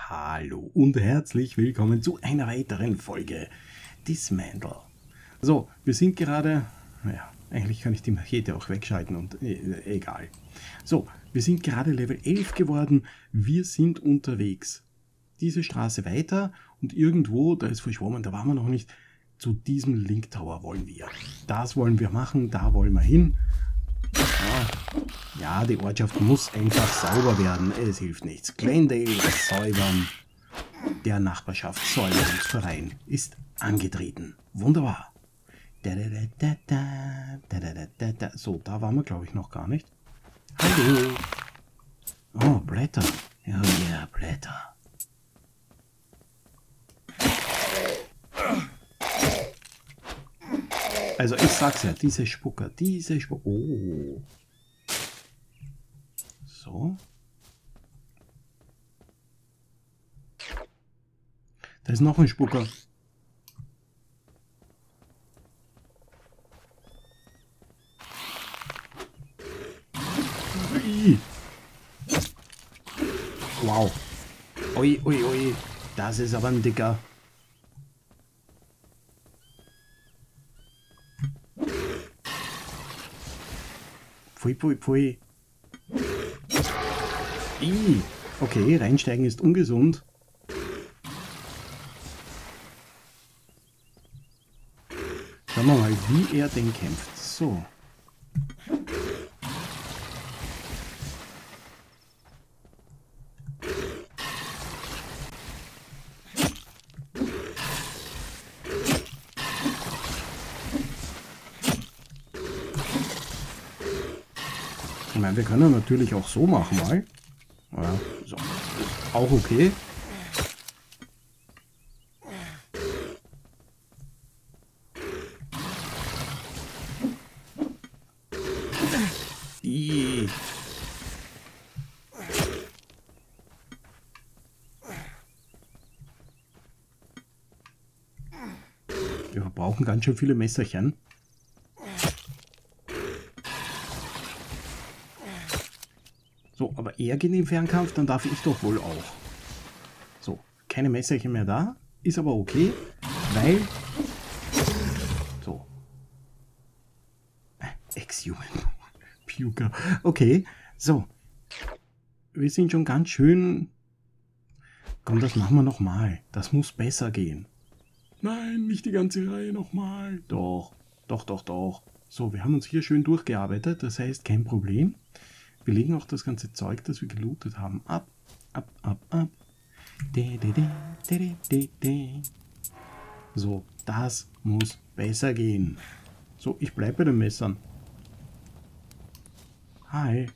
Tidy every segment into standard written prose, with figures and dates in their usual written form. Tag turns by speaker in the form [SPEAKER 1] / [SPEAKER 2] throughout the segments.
[SPEAKER 1] Hallo und herzlich willkommen zu einer weiteren Folge Dismantle. So, wir sind gerade, naja, eigentlich kann ich die Machete auch wegschalten und egal. So, wir sind gerade Level 11 geworden, wir sind unterwegs. Diese Straße weiter und irgendwo, da ist verschwommen, da waren wir noch nicht, zu diesem Link Tower wollen wir. Das wollen wir machen, da wollen wir hin. Ja, die Ortschaft muss einfach sauber werden. Es hilft nichts. Glendale säubern. Der Nachbarschaftssäuberungsverein ist angetreten. Wunderbar. So, da waren wir, glaube ich, noch gar nicht. Hallo. Oh, Blätter. Ja, yeah, Blätter. Also ich sag's ja, diese Spucker. Oh. So. Da ist noch ein Spucker. Ui. Wow. Ui, ui, ui. Das ist aber ein dicker. Pfui, pfui, pfui. Okay, reinsteigen ist ungesund. Schauen wir mal, wie er den kämpft. So. Ich meine, wir können natürlich auch so machen mal. Ja, so. Ist auch okay. Wir verbrauchen ganz schön viele Messerchen. So, aber er geht im Fernkampf, dann darf ich doch wohl auch. So, keine Messerchen mehr da. Ist aber okay, weil... So. Ex-Human. Puker. Okay, so. Wir sind schon ganz schön... Komm, das machen wir nochmal. Das muss besser gehen. Nein, nicht die ganze Reihe nochmal. Doch. So, wir haben uns hier schön durchgearbeitet. Das heißt, kein Problem. Wir legen auch das ganze Zeug, das wir gelootet haben, ab. So, das muss besser gehen. So, ich bleibe bei den Messern. Hi.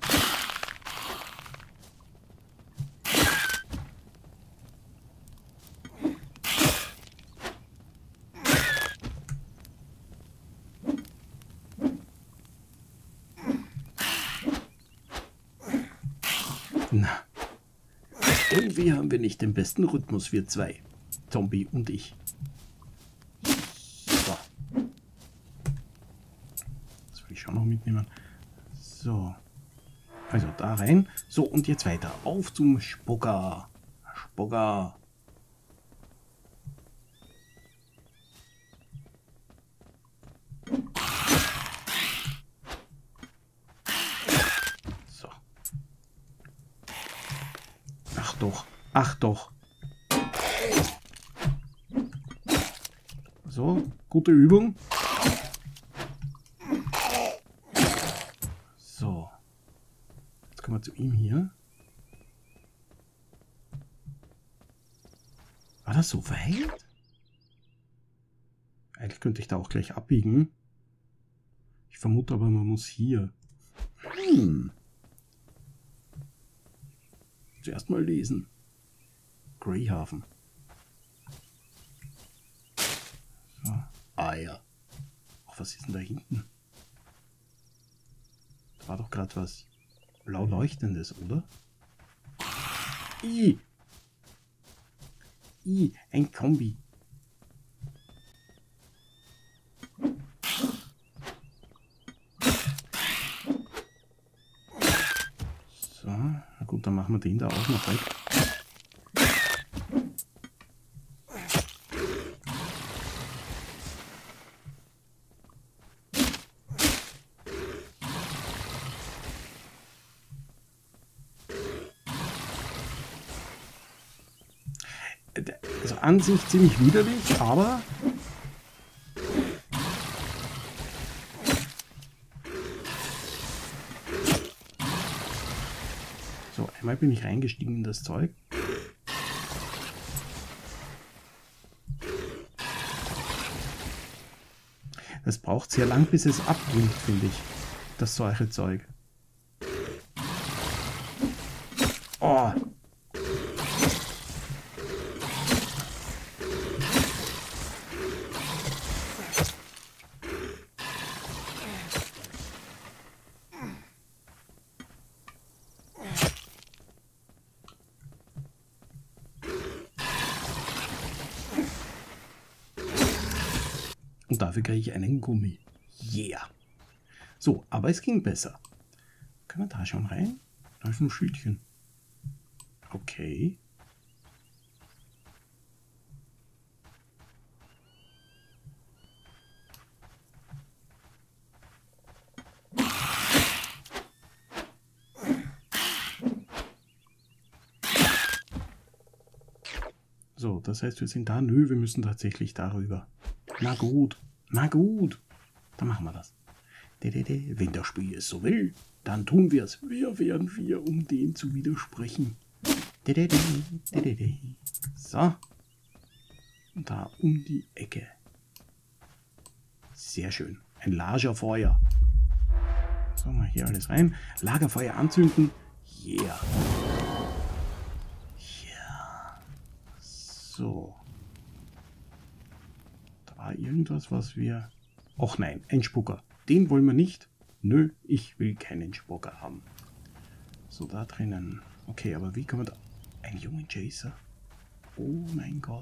[SPEAKER 1] Na, irgendwie haben wir nicht den besten Rhythmus, wir zwei. Zombie und ich. So. Das will ich schon noch mitnehmen. So. Also da rein. So, und jetzt weiter. Auf zum Spucker. Spucker. Ach doch. So, gute Übung. So. Jetzt kommen wir zu ihm hier. War das so weit? Eigentlich könnte ich da auch gleich abbiegen. Ich vermute aber, man muss hier. Zuerst mal lesen. Greyhaven. So. Ah ja. Ach, was ist denn da hinten? Da war doch gerade was blau leuchtendes, oder? Ein Kombi. So, na gut, dann machen wir den da auch noch weg. Also an sich ziemlich widerlich, aber... So, einmal bin ich reingestiegen in das Zeug. Es braucht sehr lang, bis es abklingt, finde ich. Das solche Zeug. Oh! Und dafür kriege ich einen Gummi. Yeah. So, aber es ging besser. Können wir da schon rein? Da ist ein Schildchen. Okay. So, das heißt, wir sind da. Nö, wir müssen tatsächlich darüber. Na gut, na gut. Dann machen wir das. Wenn das Spiel es so will, dann tun wir es. Wer wären wir, um dem zu widersprechen? So. Und da um die Ecke. Sehr schön. Ein Lagerfeuer. So, mal hier alles rein. Lagerfeuer anzünden. Yeah. Ja. So. Da war irgendwas, was wir... Och nein, ein Spucker. Den wollen wir nicht. Nö, ich will keinen Spucker haben. So, da drinnen. Okay, aber wie kann man da... Ein junger Chaser? Oh mein Gott.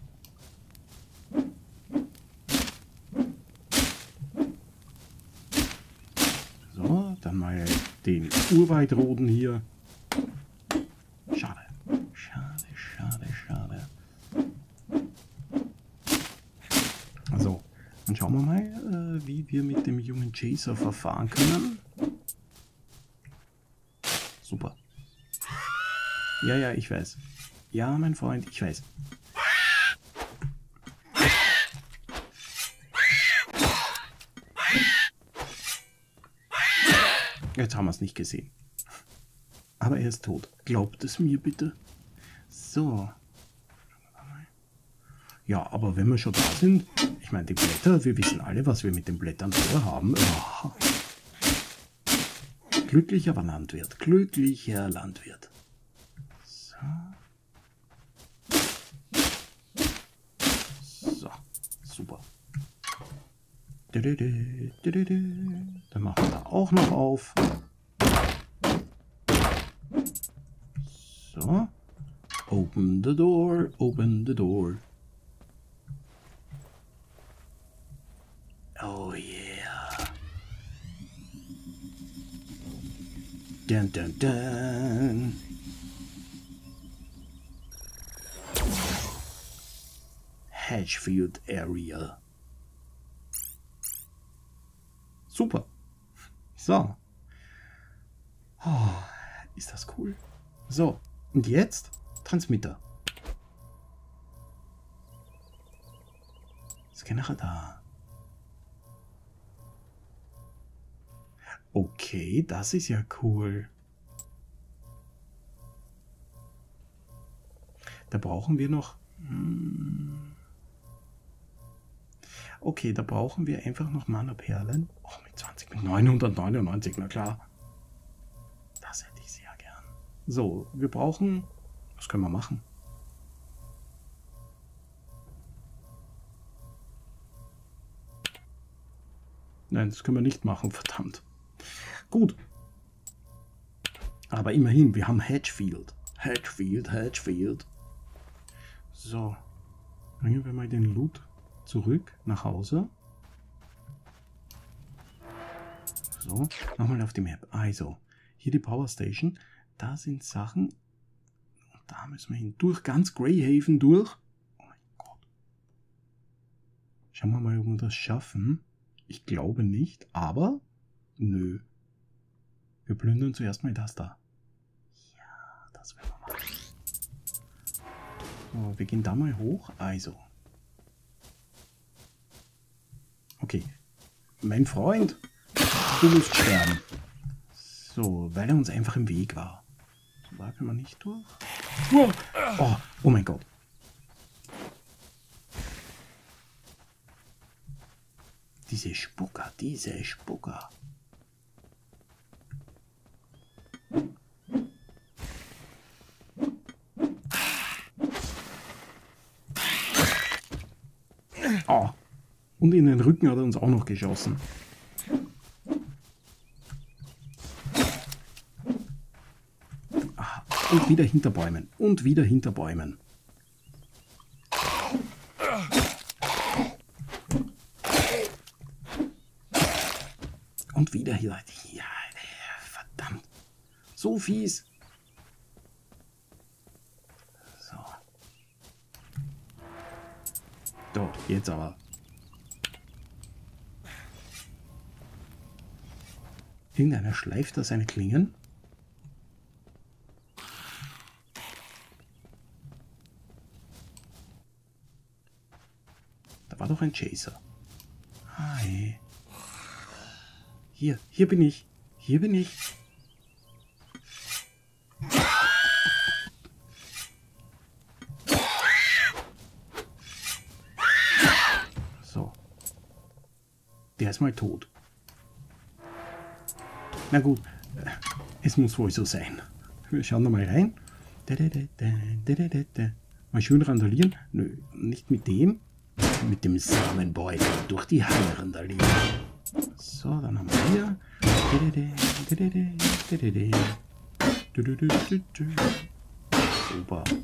[SPEAKER 1] So, dann mal den Urwaldroden hier. Schade. Schade, schade, schade. Also, dann schauen wir mal, wie wir mit dem jungen Chaser verfahren können. Super. Ja, ja, ich weiß. Ja, mein Freund, ich weiß. Jetzt haben wir es nicht gesehen. Aber er ist tot. Glaubt es mir bitte. So. Ja, aber wenn wir schon da sind, ich meine, die Blätter, wir wissen alle, was wir mit den Blättern vorhaben. Oh. Glücklicher Landwirt. Glücklicher Landwirt. So. So. Super. Dann machen wir da auch noch auf. So. Open the door, open the door. Oh yeah. Dun dun dun. Hedgefield Area. Super. So. Oh, ist das cool. So, und jetzt Transmitter. Scanner da. Okay, das ist ja cool. Da brauchen wir noch... Okay, da brauchen wir einfach noch Mana-Perlen. Oh, mit 20, mit 999, na klar. Das hätte ich sehr gern. So, wir brauchen... Was können wir machen? Nein, das können wir nicht machen, verdammt. Gut. Aber immerhin, wir haben Hedgefield. Hedgefield. So. Bringen wir mal den Loot zurück nach Hause. So, nochmal auf die Map. Also, hier die Power Station. Da sind Sachen. Und da müssen wir hin. Durch ganz Greyhaven durch. Oh mein Gott. Schauen wir mal, ob wir das schaffen. Ich glaube nicht, aber nö. Wir plündern zuerst mal das da. Ja, das werden wir machen. So, wir gehen da mal hoch. Also. Okay. Mein Freund, du musst sterben. So, weil er uns einfach im Weg war. So, da können wir nicht durch. Oh, oh mein Gott. Diese Spucker, diese Spucker. Oh. Und in den Rücken hat er uns auch noch geschossen. Ah, und wieder hinter Bäumen. Und wieder hinter Bäumen. Und wieder hier. Ja, verdammt. So fies. So. So, jetzt aber. Irgendeiner schleift da seine Klingen. Da war doch ein Chaser. Hi. Hier bin ich. Hier bin ich. So. Der ist mal tot. Na gut, es muss wohl so sein. Wir schauen da mal rein. Mal schön randalieren. Nö, nicht mit dem. Mit dem Samenbeutel durch die Halle randalieren. So, dann haben wir hier. Super.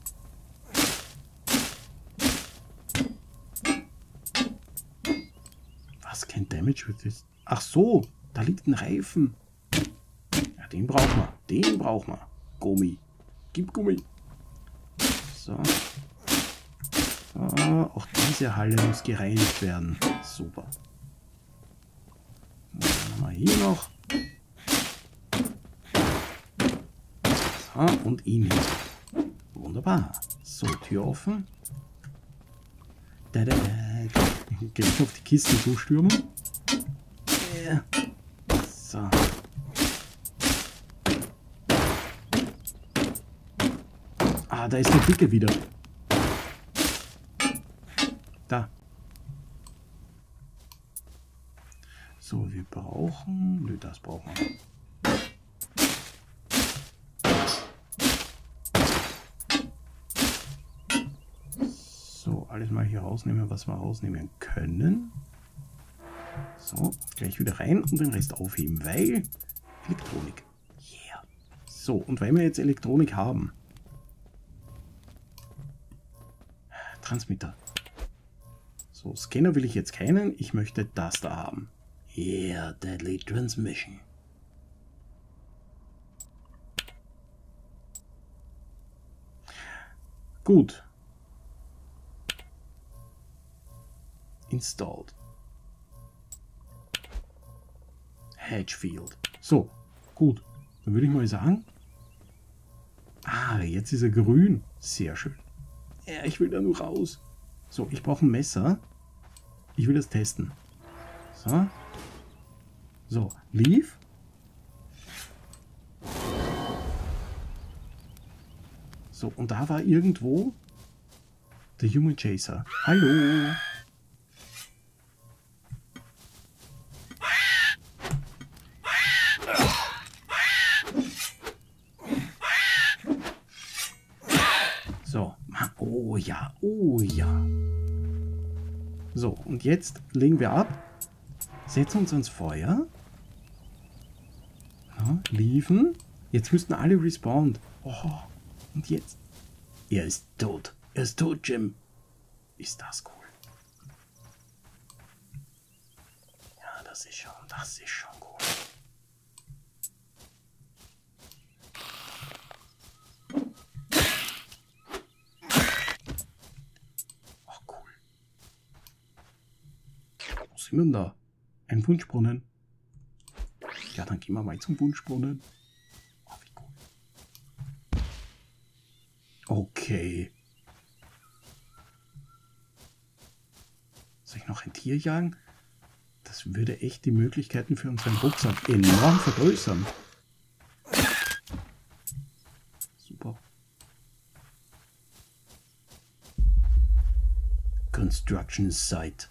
[SPEAKER 1] Was, kein Damage wird das? Ach so, da liegt ein Reifen. Ja, den brauchen wir. Den brauchen wir. Gummi. Gib Gummi. So. So, auch diese Halle muss gereinigt werden. Super. Dann haben wir hier noch. So, und ihn hier. Wunderbar. So, Tür offen. Gleich auf die Kiste zustürmen. Yeah. So. Ah, da ist der Dicke wieder. Da. So, wir brauchen... Nö, das brauchen wir. So, alles mal hier rausnehmen, was wir rausnehmen können. So, gleich wieder rein und den Rest aufheben, weil Elektronik. Yeah. So, und weil wir jetzt Elektronik haben. Transmitter. So, Scanner will ich jetzt keinen. Ich möchte das da haben. Yeah, Deadly Transmission. Gut. Installed. Hedgefield. So, gut. Dann würde ich mal sagen. Ah, jetzt ist er grün. Sehr schön. Ja, ich will da nur raus. So, ich brauche ein Messer. Ich will das testen. So. So, Leave. So, und da war irgendwo der Human Chaser. Hallo. So, oh ja, oh ja. So, und jetzt legen wir ab, setzen uns ans Feuer, ja, liefen. Jetzt müssten alle respawnen. Oh, und jetzt? Er ist tot. Er ist tot, Jim. Ist das cool. Ja, das ist schon cool. Oh, cool. Wo sind wir denn da? Ein Wunschbrunnen. Ja, dann gehen wir mal zum Wunschbrunnen. Oh, wie cool. Okay. noch ein Tier jagen? Das würde echt die Möglichkeiten für unseren Rucksack enorm vergrößern. Super. Construction Site.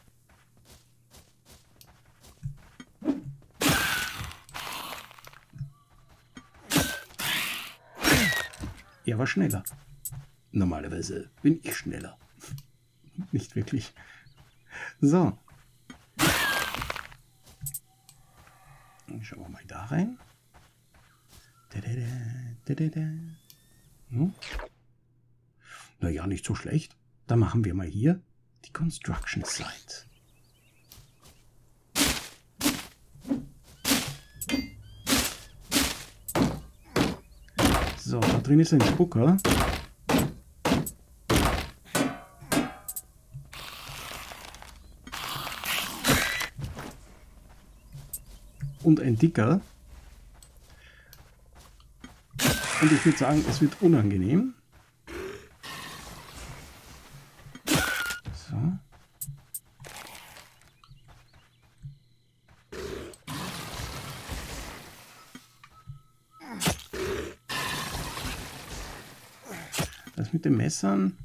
[SPEAKER 1] Er war schneller. Normalerweise bin ich schneller. Nicht wirklich. So. Schauen wir mal da rein. Hm? Naja, nicht so schlecht. Dann machen wir mal hier die Construction Site. So, da drin ist ein Spucker. Und ein dicker. Und ich würde sagen, es wird unangenehm. So. Das mit den Messern.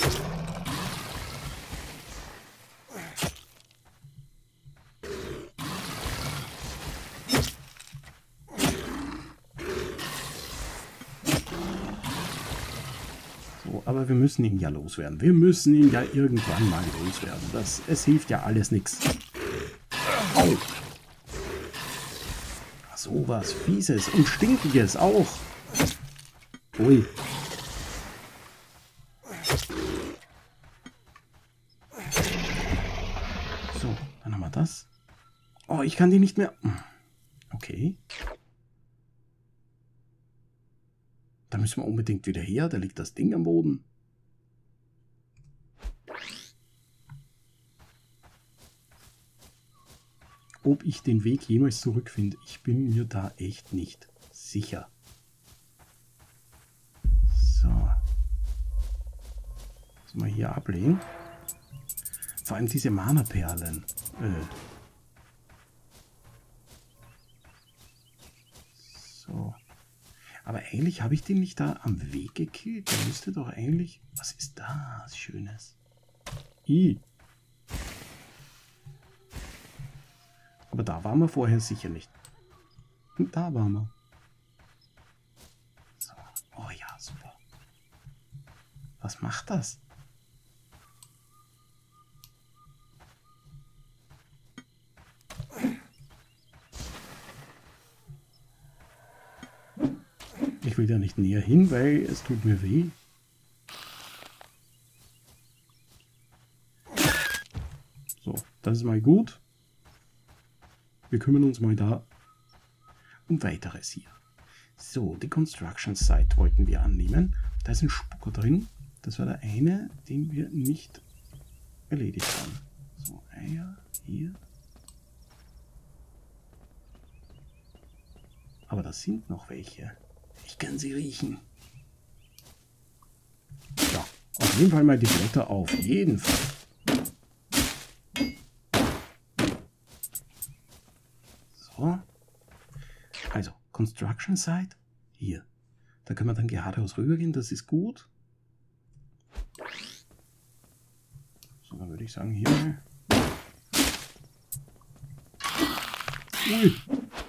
[SPEAKER 1] Aber wir müssen ihn ja loswerden. Wir müssen ihn ja irgendwann mal loswerden. Es hilft ja alles nichts. Au! So was Fieses und Stinkiges auch. Ui. So, dann haben wir das. Oh, ich kann die nicht mehr... Okay. Da müssen wir unbedingt wieder her. Da liegt das Ding am Boden. Ob ich den Weg jemals zurückfinde, ich bin mir da echt nicht sicher. So. Jetzt mal hier ablegen. Vor allem diese Mana-Perlen. So. Aber eigentlich habe ich den nicht da am Weg gekillt. Der müsste doch eigentlich... Was ist das Schönes? Aber da waren wir vorher sicher nicht. Und da waren wir. So. Oh ja, super. Was macht das? Ich will ja nicht näher hin, weil es tut mir weh. So, das ist mal gut. Wir kümmern uns mal da um weiteres hier. So, die Construction Site wollten wir annehmen. Da ist ein Spucker drin. Das war der eine, den wir nicht erledigt haben. So, Eier hier. Aber da sind noch welche. Ich kann sie riechen. Ja, auf jeden Fall mal die Blätter auf. Jeden Fall. So. Also, Construction Site. Hier. Da können wir dann geradeaus rübergehen. Das ist gut. So, dann würde ich sagen, hier mal. Ui.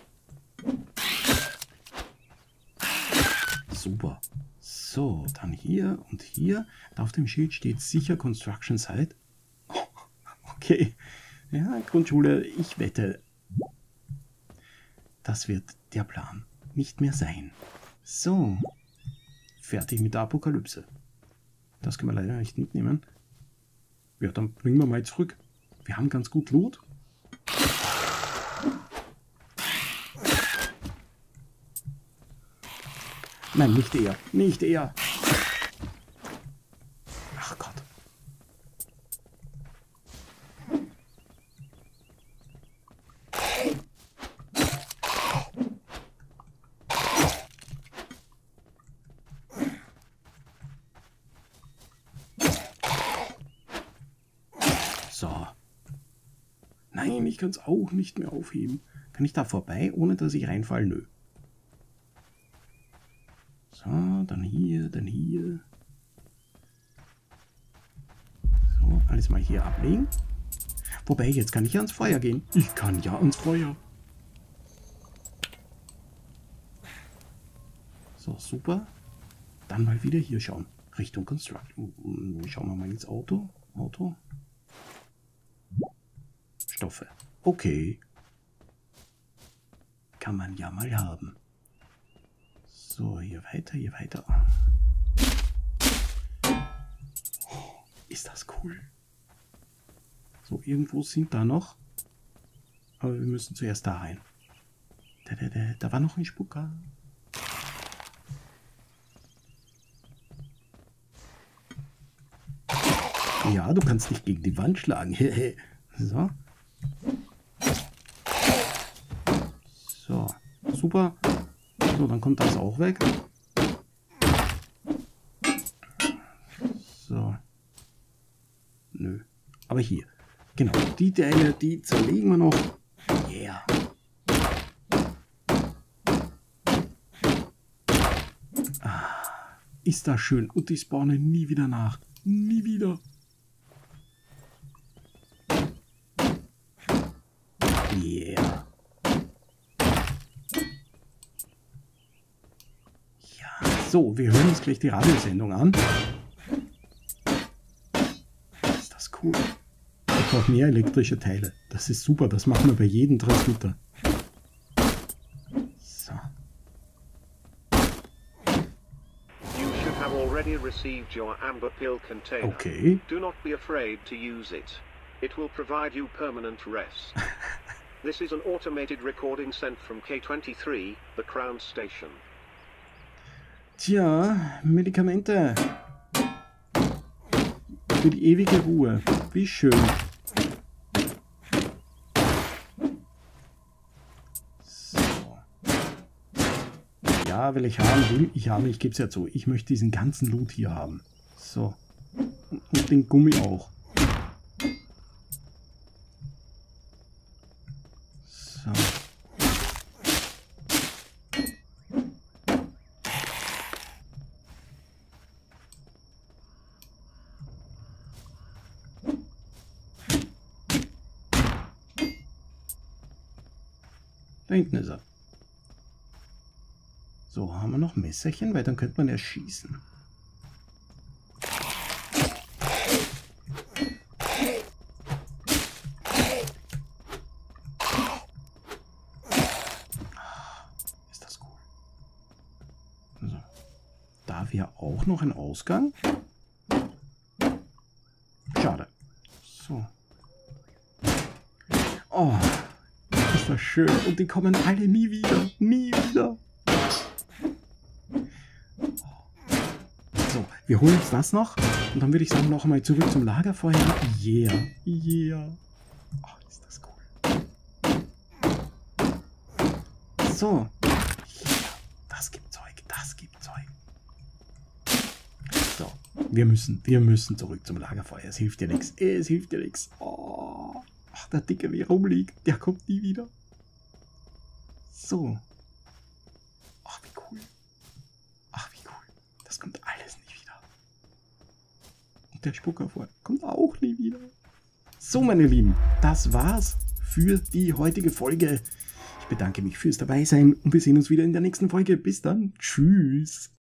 [SPEAKER 1] Super. So, dann hier und hier. Da auf dem Schild steht sicher Construction Site. Oh, okay. Ja, Grundschule, ich wette, das wird der Plan nicht mehr sein. So. Fertig mit der Apokalypse. Das können wir leider nicht mitnehmen. Ja, dann bringen wir mal zurück. Wir haben ganz gut Loot. Nein, nicht er. Nicht er. Ach Gott. So. Nein, ich kann es auch nicht mehr aufheben. Kann ich da vorbei, ohne dass ich reinfalle? Nö. So, dann hier, dann hier. So, alles mal hier ablegen. Wobei, jetzt kann ich ja ans Feuer gehen. Ich kann ja ans Feuer. So, super. Dann mal wieder hier schauen. Richtung Construction. Schauen wir mal ins Auto. Stoffe. Okay. Kann man ja mal haben. So, hier weiter, hier weiter. Oh, ist das cool. So, irgendwo sind da noch. Aber wir müssen zuerst da rein. Da war noch ein Spucker. Ja, du kannst dich gegen die Wand schlagen. So. So, super. So, dann kommt das auch weg. So. Nö. Aber hier. Genau, die Teile, die zerlegen wir noch. Yeah. Ah, ist das schön. Und die spawnen nie wieder nach. Nie wieder. Yeah. Ja, so, wir hören uns gleich die Radiosendung an. Ist das cool. Ich brauche mehr elektrische Teile. Das ist super, das machen wir bei jedem Transmitter. So.
[SPEAKER 2] You should have already received your amber pill container.
[SPEAKER 1] Okay.
[SPEAKER 2] Do not be afraid to use it. It will provide you permanent rest. This is an automated recording sent from K23, the Crown Station.
[SPEAKER 1] Tja, Medikamente. Für die ewige Ruhe. Wie schön. So. Ja, will ich haben, will ich haben. Ich gebe es ja zu. Ich möchte diesen ganzen Loot hier haben. So. Und den Gummi auch. So. Da hinten ist er. So, haben wir noch Messerchen, weil dann könnte man erschießen. Ist das cool. So. Da wäre auch noch ein Ausgang. Schade. So. Oh. Ist das schön. Und die kommen alle nie wieder. Nie wieder. So, wir holen uns das noch. Und dann würde ich sagen, noch einmal zurück zum Lagerfeuer. Yeah. Yeah. Oh, ist das cool. So. Yeah. Das gibt Zeug. Das gibt Zeug. So. Wir müssen zurück zum Lagerfeuer. Es hilft dir nichts. Es hilft dir nichts. Oh. Ach, der Dicke, wie er rumliegt, der kommt nie wieder. So. Ach, wie cool. Ach, wie cool. Das kommt alles nie wieder. Und der Spucker vor kommt auch nie wieder. So, meine Lieben, das war's für die heutige Folge. Ich bedanke mich fürs Dabeisein und wir sehen uns wieder in der nächsten Folge. Bis dann. Tschüss.